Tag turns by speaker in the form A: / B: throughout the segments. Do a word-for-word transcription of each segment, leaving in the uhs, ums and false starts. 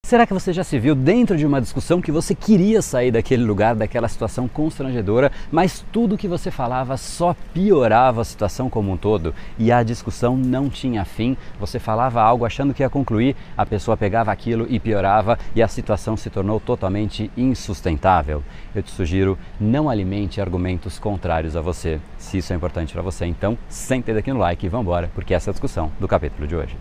A: Será que você já se viu dentro de uma discussão que você queria sair daquele lugar, daquela situação constrangedora, mas tudo que você falava só piorava a situação como um todo e a discussão não tinha fim? Você falava algo achando que ia concluir, a pessoa pegava aquilo e piorava e a situação se tornou totalmente insustentável. Eu te sugiro, não alimente argumentos contrários a você. Se isso é importante para você, então senta aí daqui no like e vamos embora, porque essa é a discussão do capítulo de hoje.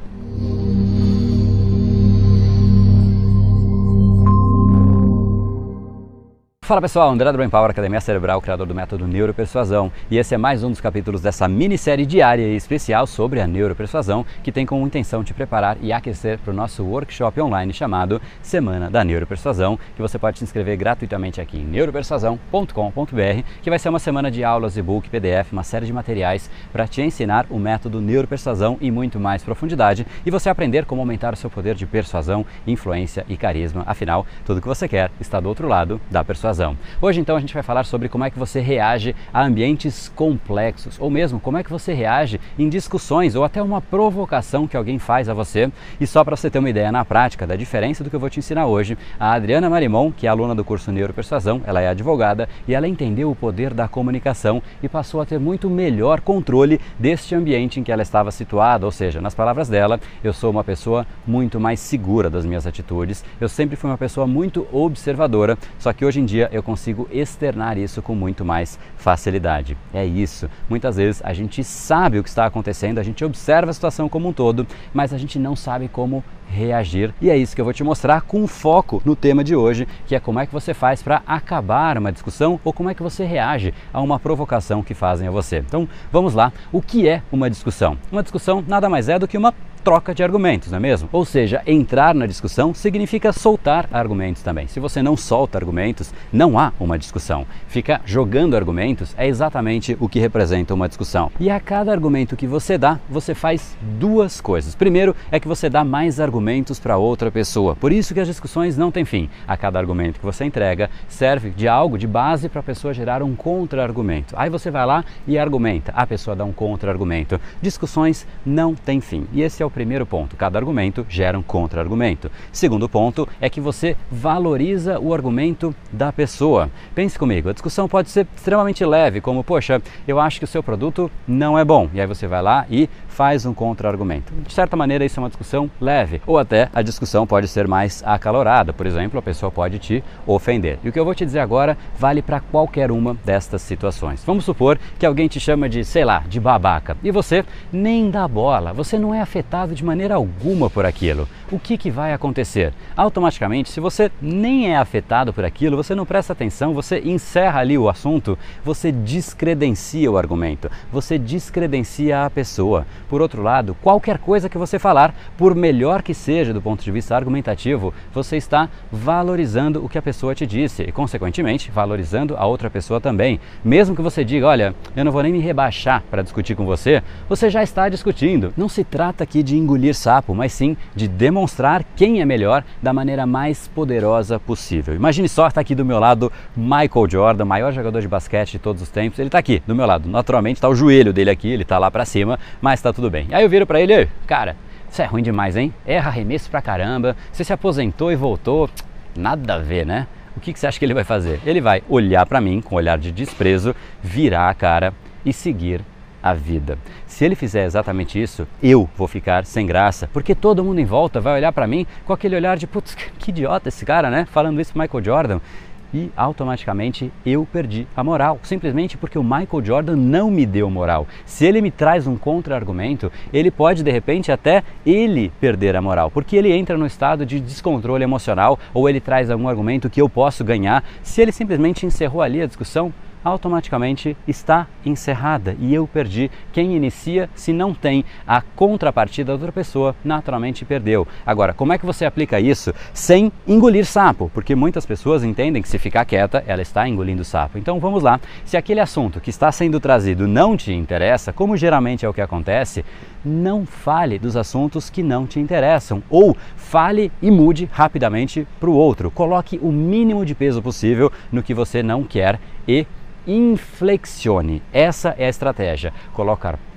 A: Fala pessoal, André do Brain Power, Academia Cerebral, criador do método Neuropersuasão, e esse é mais um dos capítulos dessa minissérie diária e especial sobre a neuropersuasão, que tem como intenção te preparar e aquecer para o nosso workshop online chamado Semana da Neuropersuasão, que você pode se inscrever gratuitamente aqui em neuropersuasão ponto com ponto br, que vai ser uma semana de aulas, e-book, P D F, uma série de materiais para te ensinar o método Neuropersuasão em muito mais profundidade e você aprender como aumentar o seu poder de persuasão, influência e carisma. Afinal, tudo que você quer está do outro lado da persuasão. Hoje então a gente vai falar sobre como é que você reage a ambientes complexos, ou mesmo como é que você reage em discussões ou até uma provocação que alguém faz a você. E só para você ter uma ideia na prática da diferença do que eu vou te ensinar hoje, a Adriana Marimon, que é aluna do curso Neuropersuasão, ela é advogada e ela entendeu o poder da comunicação e passou a ter muito melhor controle deste ambiente em que ela estava situada, ou seja, nas palavras dela, eu sou uma pessoa muito mais segura das minhas atitudes, eu sempre fui uma pessoa muito observadora, só que hoje em dia eu consigo externar isso com muito mais facilidade. É isso. Muitas vezes a gente sabe o que está acontecendo, a gente observa a situação como um todo, mas a gente não sabe como reagir. E é isso que eu vou te mostrar com foco no tema de hoje, que é como é que você faz para acabar uma discussão ou como é que você reage a uma provocação que fazem a você. Então, vamos lá. O que é uma discussão? Uma discussão nada mais é do que uma troca de argumentos, não é mesmo? Ou seja, entrar na discussão significa soltar argumentos também. Se você não solta argumentos, não há uma discussão. Ficar jogando argumentos é exatamente o que representa uma discussão. E a cada argumento que você dá, você faz duas coisas. Primeiro é que você dá mais argumentos para outra pessoa. Por isso que as discussões não têm fim. A cada argumento que você entrega serve de algo, de base para a pessoa gerar um contra-argumento. Aí você vai lá e argumenta. A pessoa dá um contra-argumento. Discussões não têm fim. E esse é o primeiro ponto. Cada argumento gera um contra-argumento. Segundo ponto é que você valoriza o argumento da pessoa. Pense comigo, a discussão pode ser extremamente leve, como, poxa, eu acho que o seu produto não é bom. E aí você vai lá e faz um contra-argumento. De certa maneira, isso é uma discussão leve. Ou até a discussão pode ser mais acalorada. Por exemplo, a pessoa pode te ofender. E o que eu vou te dizer agora vale para qualquer uma destas situações. Vamos supor que alguém te chama de, sei lá, de babaca. E você nem dá bola. Você não é afetado de maneira alguma por aquilo. O que que vai acontecer? Automaticamente, se você nem é afetado por aquilo, você não presta atenção, você encerra ali o assunto, você descredencia o argumento, você descredencia a pessoa. Por outro lado, qualquer coisa que você falar, por melhor que seja do ponto de vista argumentativo, você está valorizando o que a pessoa te disse e, consequentemente, valorizando a outra pessoa também. Mesmo que você diga, olha, eu não vou nem me rebaixar para discutir com você, você já está discutindo. Não se trata aqui de engolir sapo, mas sim de demonstrar quem é melhor da maneira mais poderosa possível. Imagine só, está aqui do meu lado Michael Jordan, maior jogador de basquete de todos os tempos. Ele está aqui do meu lado. Naturalmente está o joelho dele aqui, ele está lá para cima, mas está tudo bem. Aí eu viro para ele, cara, isso é ruim demais, hein? Erra arremesso pra caramba, você se aposentou e voltou, nada a ver, né? O que que você acha que ele vai fazer? Ele vai olhar para mim com um olhar de desprezo, virar a cara e seguir a vida. Se ele fizer exatamente isso, eu vou ficar sem graça, porque todo mundo em volta vai olhar para mim com aquele olhar de, putz, que idiota esse cara, né? Falando isso pro Michael Jordan. E automaticamente eu perdi a moral, simplesmente porque o Michael Jordan não me deu moral. Se ele me traz um contra-argumento, ele pode de repente até ele perder a moral, porque ele entra no estado de descontrole emocional ou ele traz algum argumento que eu posso ganhar. Se ele simplesmente encerrou ali a discussão, automaticamente está encerrada e eu perdi. Quem inicia, se não tem a contrapartida da outra pessoa, naturalmente perdeu. Agora, como é que você aplica isso sem engolir sapo? Porque muitas pessoas entendem que se ficar quieta, ela está engolindo sapo. Então vamos lá, se aquele assunto que está sendo trazido não te interessa, como geralmente é o que acontece, não fale dos assuntos que não te interessam, ou fale e mude rapidamente para o outro. Coloque o mínimo de peso possível no que você não quer e inflexione. Essa é a estratégia. Colocar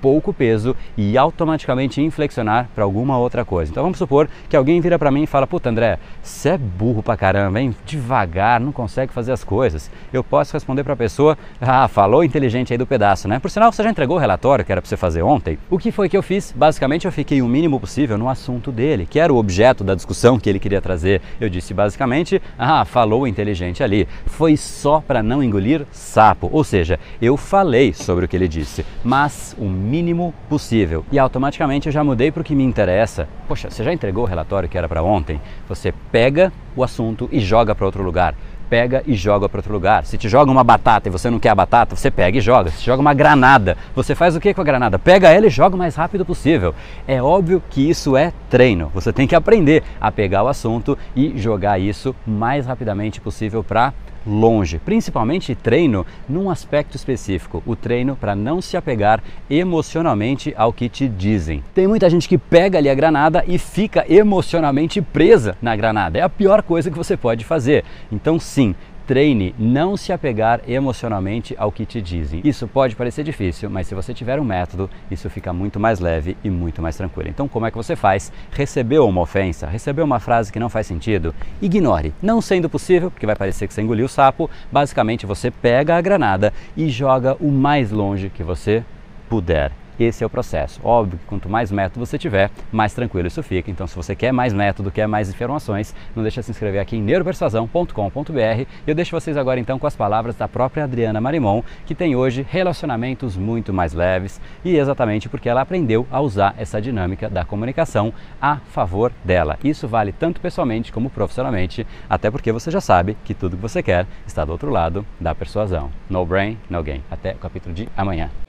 A: pouco peso e automaticamente inflexionar para alguma outra coisa. Então vamos supor que alguém vira para mim e fala: puta, André, você é burro pra caramba, hein? Devagar, não consegue fazer as coisas. Eu posso responder para a pessoa: ah, falou inteligente aí do pedaço, né? Por sinal, você já entregou o relatório que era para você fazer ontem? O que foi que eu fiz? Basicamente, eu fiquei o mínimo possível no assunto dele, que era o objeto da discussão que ele queria trazer. Eu disse basicamente: ah, falou inteligente ali. Foi só para não engolir sapo, ou seja, eu falei sobre o que ele disse, mas o mínimo possível. E automaticamente eu já mudei para o que me interessa. Poxa, você já entregou o relatório que era para ontem? Você pega o assunto e joga para outro lugar. Pega e joga para outro lugar. Se te joga uma batata e você não quer a batata, você pega e joga. Se te joga uma granada, você faz o que com a granada? Pega ela e joga o mais rápido possível. É óbvio que isso é treino. Você tem que aprender a pegar o assunto e jogar isso o mais rapidamente possível para longe, principalmente treino num aspecto específico, o treino para não se apegar emocionalmente ao que te dizem. Tem muita gente que pega ali a granada e fica emocionalmente presa na granada, é a pior coisa que você pode fazer. Então sim, treine não se apegar emocionalmente ao que te dizem. Isso pode parecer difícil, mas se você tiver um método, isso fica muito mais leve e muito mais tranquilo. Então, como é que você faz? Recebeu uma ofensa, recebeu uma frase que não faz sentido? Ignore. Não sendo possível, porque vai parecer que você engoliu o sapo, basicamente você pega a granada e joga o mais longe que você puder. Esse é o processo. Óbvio que quanto mais método você tiver, mais tranquilo isso fica. Então, se você quer mais método, quer mais informações, não deixa de se inscrever aqui em neuropersuasão ponto com ponto br. Eu deixo vocês agora então com as palavras da própria Adriana Marimon, que tem hoje relacionamentos muito mais leves, e exatamente porque ela aprendeu a usar essa dinâmica da comunicação a favor dela. Isso vale tanto pessoalmente como profissionalmente, até porque você já sabe que tudo que você quer está do outro lado da persuasão. No brain, no gain. Até o capítulo de amanhã.